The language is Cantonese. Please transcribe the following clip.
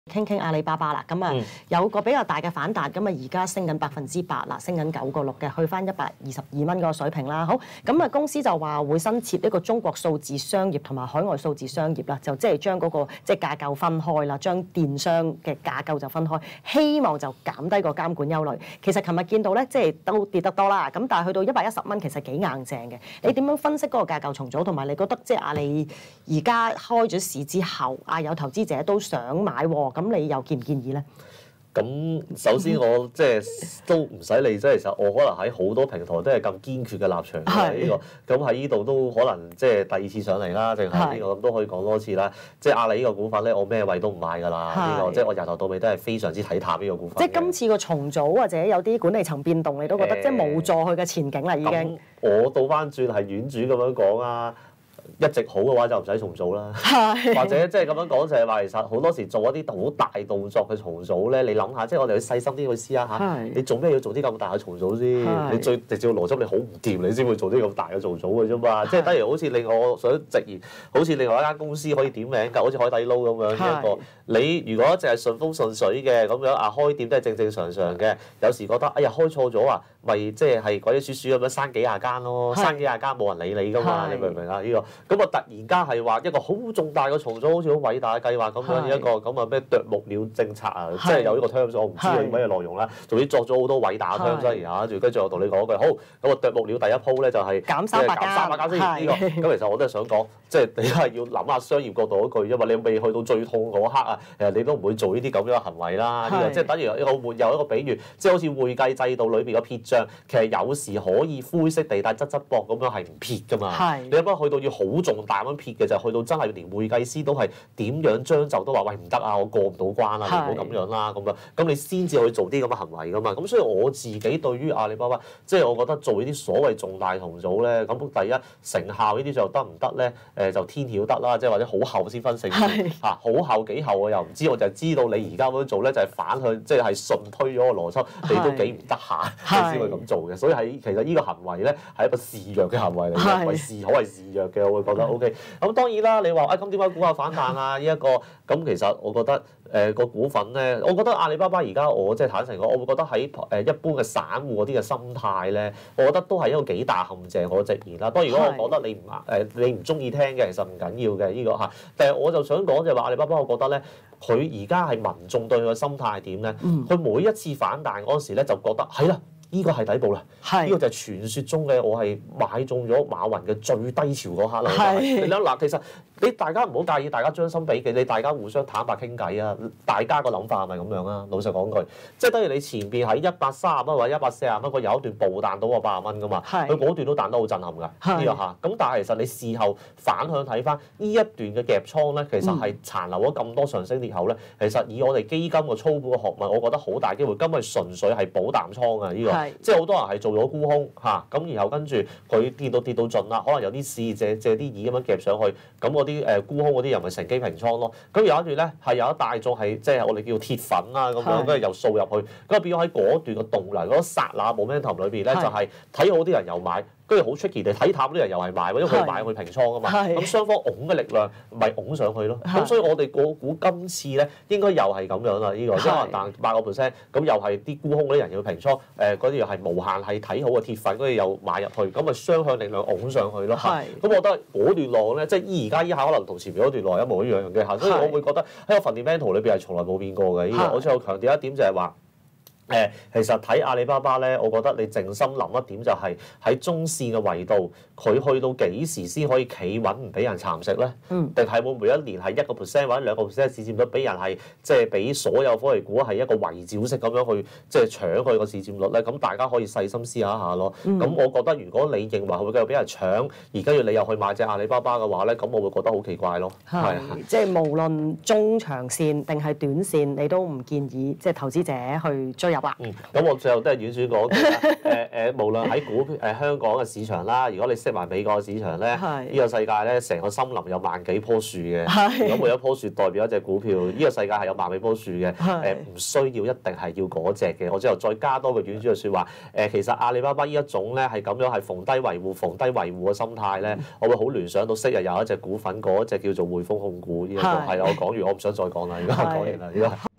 傾傾阿里巴巴啦，咁啊有個比較大嘅反彈，咁啊而家升緊8%啦，升緊9.6嘅，去翻122蚊嗰個水平啦。好，咁啊公司就話會新設一個中國數字商業同埋海外數字商業啦，就即係將嗰個即係架構分開啦，將電商嘅架構就分開，希望就減低個監管憂慮。其實琴日見到咧，即係都跌得多啦，咁但係去到110蚊，其實幾硬淨嘅。你點樣分析嗰個架構重組，同埋你覺得即係阿里而家開咗市之後，有投資者都想買喎？咁你又建唔建議咧？ 咁首先我即係都唔使理，即係其實我可能喺好多平台都係咁堅決嘅立場嘅呢個。咁喺呢度都可能即係第二次上嚟啦，定係呢個咁都可以講多次啦。即係阿里呢個股份咧，我咩位都唔買㗎啦。呢個即係我由頭到尾都係非常之睇淡呢個股份。 即係今次個重組或者有啲管理層變動，你都覺得即係無助佢嘅前景啦已經。 我倒翻轉係遠主咁樣講啊。一直好嘅話就唔使重組啦，或者即係咁樣講就係話，其實好多時做一啲好大動作嘅重組咧，你諗下，即係我哋要細心啲去思考下，你做咩要做啲咁大嘅重組先？你最直接嘅邏輯，你好唔掂，你先會做啲咁大嘅重組嘅啫嘛。即係等於好似另外我想直言，好似另外一間公司可以點名㗎，好似海底撈咁樣一個。你如果淨係順風順水嘅咁樣開店都係正正常常嘅，有時覺得哎呀開錯咗啊，咪即係鬼鼠鼠咁樣生幾廿間咯，生幾廿間冇人理你㗎嘛，你明唔明啊？呢個咁啊突然間係話一個好重大嘅重組，好似好偉大嘅計劃咁樣一個咁啊咩啄木鳥政策啊，即係有呢個 terms 我唔知佢乜嘢內容啦，總之作咗好多偉大嘅 terms 而家，跟住我同你講一句好，咁啊啄木鳥第一鋪咧就係減300間先呢個，咁其實我都係想講，即係你係要諗下商業角度嗰句，因為你未去到最痛嗰刻啊，你都唔會做呢啲咁樣嘅行為啦。呢個即係等於有一個比喻，即係好似會計制度裏邊嘅撇帳，其實有時可以灰色地帶側側膊咁樣係唔撇㗎嘛。你有冇去到要好重大咁撇嘅，就去到真係連會計師都係點樣將就都話喂唔得啊，我過唔到關啦，你唔好咁樣啦咁樣，咁你先至去做啲咁嘅行為㗎嘛。咁所以我自己對於阿里巴巴，即係我覺得做呢啲所謂重大重組咧，咁第一成效呢啲就得唔得咧？就天曉得啦，即係或者好後先分勝負嚇，好後幾後我又唔知，我就係知道你而家咁樣做咧，就係反向，即係順推咗個邏輯，你都幾唔得閒，你先會咁做嘅。所以其實呢個行為咧係一個示弱嘅行為嚟嘅，為示好係示弱嘅，我會覺得 OK。咁當然啦，你話咁點解股價反彈啊？呢一個咁其實我覺得個股份咧，我覺得阿里巴巴而家我即係坦誠講，我會覺得喺一般嘅散戶嗰啲嘅心態咧，我覺得都係一個幾大陷阱，我直言啦。當然如果我覺得你唔中意聽嘅，其實唔緊要嘅呢個嚇。但係我就想講就係話阿里巴巴，我覺得咧，佢而家係民眾對佢嘅心態係點咧？佢每一次反彈嗰陣時咧，就覺得係啦。呢個係底部啦，呢個就係傳說中嘅我係買中咗馬雲嘅最低潮嗰刻啦。你諗嗱，其實你大家唔好介意，大家將心比己，你大家互相坦白傾偈啊，大家個諗法係咪咁樣啊？老實講句，即係等於你前邊喺130蚊或者140蚊，佢有一段暴彈到個80蚊噶嘛，佢嗰段都彈得好震撼㗎。呢個嚇，咁但係其實你事後反向睇翻呢一段嘅夾倉咧，其實係殘留咗咁多上升裂口咧。其實以我哋基金嘅操盤嘅學問，我覺得好大機會根本純粹係補淡倉啊！呢個。即係好多人係做咗沽空嚇，咁然後跟住佢跌到盡啦，可能有啲市借啲耳咁樣夾上去，咁嗰啲沽空嗰啲人咪乘機平倉咯。咁有一段咧係有一大眾係即係我哋叫鐵粉啦咁樣，跟住又掃入去，咁變咗喺嗰段嘅動能嗰剎那 momentum 裏邊咧，就係睇好啲人又買。跟住好 tricky 地睇淡啲人又係買，因為佢買去平倉啊嘛。咁雙方拱嘅力量咪拱上去咯。咁所以我哋個股今次咧應該又係咁樣啦。呢個即係可能彈8%，咁又係啲沽空嗰啲人要平倉，嗰啲又係無限係睇好嘅鐵粉，跟住又買入去，咁咪雙向力量拱上去咯。咁我覺得嗰段浪咧，即係而家依下可能同前面嗰段浪一模一樣嘅嚇，所以我會覺得喺個 fundamental 裏邊係從來冇變過嘅。呢個我最後強調一點就係話。其實睇阿里巴巴咧，我覺得你靜心諗一點就係喺中線嘅維度，佢去到幾時先可以企穩唔俾人蠶食咧？定係會每一年係1% 或者2%市佔率俾人係即係俾所有科技股係一個圍剿式咁樣去即係搶佢個市佔率咧？咁大家可以細心思考一下咯。咁我覺得如果你認為佢會繼續俾人搶，而跟住你又去買隻阿里巴巴嘅話咧，咁我會覺得好奇怪咯。係即係無論中長線定係短線，你都唔建議即係投資者去追入。 啦。 咁我最後都係婉轉講句啦。無論喺股票香港嘅市場啦，如果你識埋美國嘅市場咧，呢個世界咧成個森林有萬幾棵樹嘅。如果每一棵樹代表一隻股票，呢個世界係有萬幾棵樹嘅。唔需要一定係要嗰隻嘅。我最後再加多句婉轉嘅説話。其實阿里巴巴呢一種咧係咁樣係逢低維護嘅心態咧，我會好聯想到昔日有一隻股份嗰隻叫做匯豐控股呢個係啦。我講完，我唔想再講啦，而家講完啦，而家。